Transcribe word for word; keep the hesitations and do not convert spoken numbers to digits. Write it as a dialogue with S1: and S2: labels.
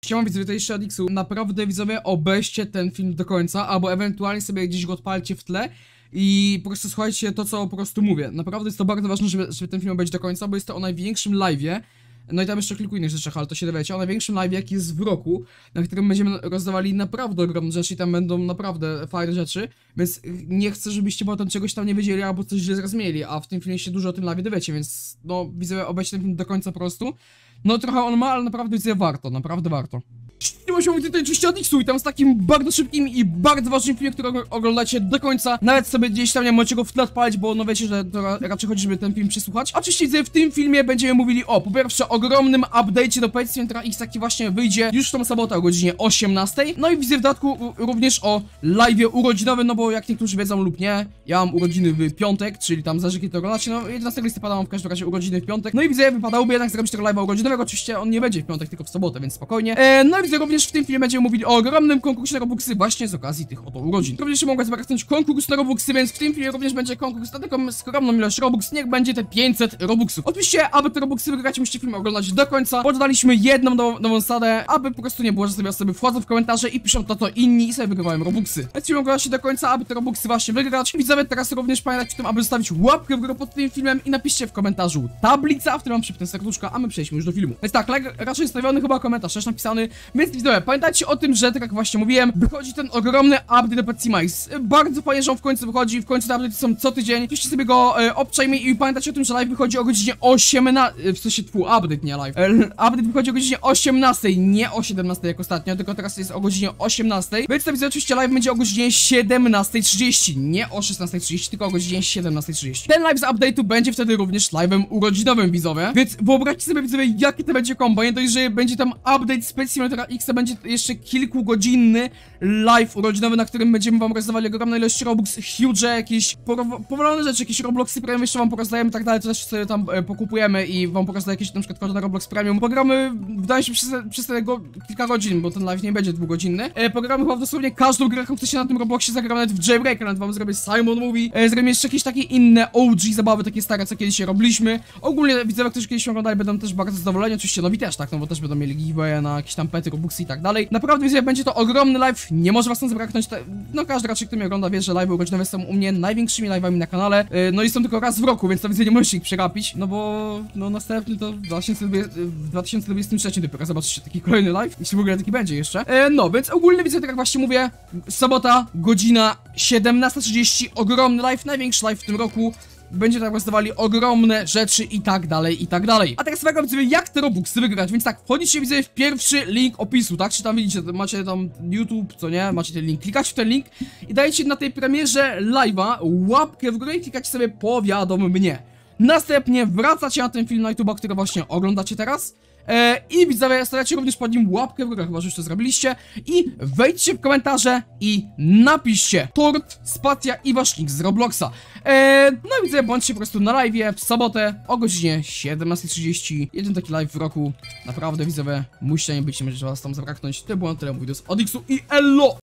S1: Siema widzowie, to jeszcze Adixu. Naprawdę widzowie, obejrzcie ten film do końca, albo ewentualnie sobie gdzieś go odpalcie w tle i po prostu słuchajcie to, co po prostu mówię. Naprawdę jest to bardzo ważne, żeby, żeby ten film obejrzeć do końca, bo jest to o największym live'ie. No i tam jeszcze kilku innych rzeczach, ale to się dowiecie. O największym live, jaki jest w roku, na którym będziemy rozdawali naprawdę ogromne rzeczy i tam będą naprawdę fajne rzeczy. Więc nie chcę, żebyście potem czegoś tam nie wiedzieli albo coś źle zrozumieli, a w tym filmie się dużo o tym live dowiecie, więc no widzowie, obejrzcie ten film do końca po prostu. No trochę on ma, ale naprawdę widzowie, warto, naprawdę warto. Siema, siema, tutaj oczywiście Adixu i tam z takim bardzo szybkim i bardzo ważnym filmem, który oglądacie do końca. Nawet sobie gdzieś tam nie możecie go w tle odpalić, bo no wiecie, że to ra raczej chodzi, żeby ten film przesłuchać. Oczywiście widzę, w tym filmie będziemy mówili o, po pierwsze, ogromnym update'cie do Pet Center X, jaki właśnie wyjdzie już w tą sobotę o godzinie osiemnastej. No i widzę w dodatku również o live'ie urodzinowym, no bo jak niektórzy wiedzą lub nie, ja mam urodziny w piątek, czyli tam zależy kiedy to oglądacie, no jedenastego listopada mam w każdym razie urodziny w piątek. No i widzę, wypadałoby jednak zrobić tego live'a urodzinowego, oczywiście on nie będzie w piątek, tylko w sobotę, więc spokojnie. E, no i widzę, również w tym filmie będziemy mówili o ogromnym konkursie na Robuxy właśnie z okazji tych oto urodzin. Również mogę zobaczyć konkurs na Robuxy, więc w tym filmie również będzie konkurs na taką skromną ilość Robux, niech będzie te pięćset Robuxów. Oczywiście, aby te Robuxy wygrać, musicie film oglądać do końca. Podaliśmy jedną nową, nową zasadę, aby po prostu nie było, że sobie osoby wchodzą w komentarze i piszą to to inni i sobie wygrywają Robuxy. Więc film oglądacie do końca, aby te Robuxy właśnie wygrać. Widzowie, teraz również pamiętajcie o tym, aby zostawić łapkę w górę pod tym filmem i napiszcie w komentarzu tablica, w którym mam przypnę serduszko, a my przejdźmy już do filmu. Więc tak, like, raczej stawiony chyba komentarz też napisany, więc widzowie, pamiętajcie o tym, że tak jak właśnie mówiłem, wychodzi ten ogromny update do Pet Center. Bardzo fajnie, że on w końcu wychodzi, w końcu te update'y są co tydzień. Piszcie sobie go e, obczajmy i pamiętajcie o tym, że live wychodzi o godzinie osiemnastej, w sensie twój update, nie live. E, update wychodzi o godzinie osiemnastej, nie o siedemnastej jak ostatnio, tylko teraz jest o godzinie osiemnastej. Więc to widzę, oczywiście live będzie o godzinie siedemnastej trzydzieści, nie o szesnastej trzydzieści, tylko o godzinie siedemnastej trzydzieści. Ten live z update'u będzie wtedy również live'em urodzinowym, widzowie. Więc wyobraźcie sobie, widzowie, jakie to będzie kombo. Nie dość, że będzie tam update z Pet Simulatora X, będzie jeszcze kilkugodzinny live urodzinowy, na którym będziemy wam rozdawali ogromne ilości Robux, huge, jakieś powolone rzeczy, jakieś Robloxy Premium jeszcze wam porozdajemy i tak dalej, to też sobie tam e, pokupujemy i wam porozdaję jakieś na przykład kody na Roblox Premium. Pogramy, wydaje się, przez, przez tego kilka godzin, bo ten live nie będzie dwugodzinny. E, pogramy chyba dosłownie każdą grę, jaką chcecie na tym Robloxie, zagramy nawet w Jailbreak, nawet wam zrobię Simon Movie, e, zrobimy jeszcze jakieś takie inne O G zabawy, takie stare, co kiedyś robiliśmy. Ogólnie widzowie, którzy kiedyś oglądali, będą też bardzo zadowoleni, oczywiście nowi też, tak, no bo też będą mieli giveaway na jakieś tam pety, Robuxy i tak dalej. Naprawdę widzowie, będzie to ogromny live, nie może was tam zabraknąć, te, no każdy raczej, kto mnie ogląda, wie, że live'y urodzinowe są u mnie największymi live'ami na kanale, yy, no i są tylko raz w roku, więc to widzę, nie możecie ich przegapić, no bo, no następny to w dwa tysiące dwudziestym trzecim dopiero zobaczycie taki kolejny live, jeśli w ogóle taki będzie jeszcze, yy, no, więc ogólnie widzę, tak jak właśnie mówię, sobota, godzina siedemnasta trzydzieści, ogromny live, największy live w tym roku. Będzie tam rozdawali ogromne rzeczy i tak dalej, i tak dalej. A teraz uwaga, widzowie, jak te Robuxy wygrać, więc tak, wchodzicie, widzowie, w pierwszy link opisu, tak, czy tam widzicie, macie tam YouTube, co nie, macie ten link, klikacie w ten link i dajecie na tej premierze live'a łapkę w górę i klikacie sobie powiadom mnie. Następnie wracacie na ten film na YouTube'a, który właśnie oglądacie teraz. E, I widzowie, stawiacie również pod nim łapkę w górę, chyba że już to zrobiliście. I wejdźcie w komentarze i napiszcie tort, spacja i wasz link z Robloxa. E, no i widzowie, bądźcie po prostu na live'ie w sobotę o godzinie siedemnastej trzydzieści. Jeden taki live w roku. Naprawdę widzowie, musicie nie być, nie może was tam zabraknąć. To było na tyle, mówię z Adixu i elo!